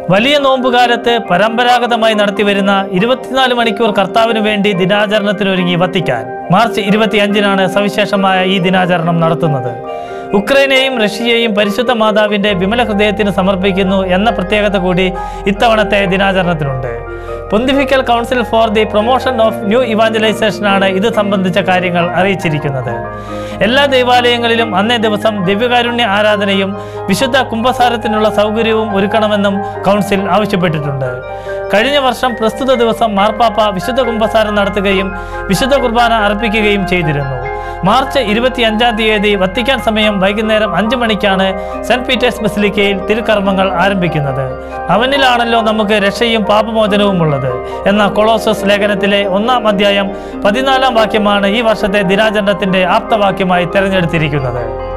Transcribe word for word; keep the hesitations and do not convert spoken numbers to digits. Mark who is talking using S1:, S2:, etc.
S1: വലിയ നോമ്പുകാലത്ത് പരമ്പരാഗതമായി നടത്തിവരുന്ന ഇരുപത്തിനാല് മണിക്കൂർ കർത്താവിനു വേണ്ടി ദിനാചരണത്തിനൊരുങ്ങി വത്തിക്കാൻ. മാർച്ച് ഇരുപത്തിയഞ്ചിനാണ് സവിശേഷമായ ഈ ദിനാചരണം നടത്തുന്നത്. ഉക്രൈനെയും റഷ്യയെയും പരിശുദ്ധ മാതാവിന്റെ വിമല ഹൃദയത്തിന് സമർപ്പിക്കുന്നു എന്ന പ്രത്യേകത കൂടി ഇത്തവണത്തെ ദിനാചരണത്തിനുണ്ട്. Pontifical council for the promotion of new ഇവാഞ്ചലൈസേഷനാണ് ഇത് സംബന്ധിച്ച കാര്യങ്ങൾ അറിയിച്ചിരിക്കുന്നത്. എല്ലാ ദൈവാലയങ്ങളിലും അന്നേ ദിവസം ദിവ്യകാരുണ്യ ആരാധനയും വിശുദ്ധ കുംഭസാരത്തിനുള്ള സൗകര്യവും ഒരുക്കണമെന്നും കൗൺസിൽ ആവശ്യപ്പെട്ടിട്ടുണ്ട്. കഴിഞ്ഞ വർഷം പ്രസ്തുത ദിവസം മാർപ്പാപ്പ വിശുദ്ധ കുംഭസാരം നടത്തുകയും വിശുദ്ധ കുർബാന അർപ്പിക്കുകയും ചെയ്തിരുന്നു. മാർച്ച് ഇരുപത്തിയഞ്ചാം തീയതി വത്തിക്കാൻ സമയം വൈകുന്നേരം അഞ്ചു മണിക്കാണ് സെന്റ് പീറ്റേഴ്സ് ബസിലിക്കയിൽ തിരുക്കർമ്മങ്ങൾ ആരംഭിക്കുന്നത്. അവനിലാണല്ലോ നമുക്ക് രക്ഷയും പാപമോചനവും ഉള്ളത് എന്ന കൊളോസസ് ലേഖനത്തിലെ ഒന്നാം അധ്യായം പതിനാലാം വാക്യമാണ് ഈ വർഷത്തെ ദിനാചരണത്തിന്റെ ആപ്തവാക്യമായി തെരഞ്ഞെടുത്തിരിക്കുന്നത്.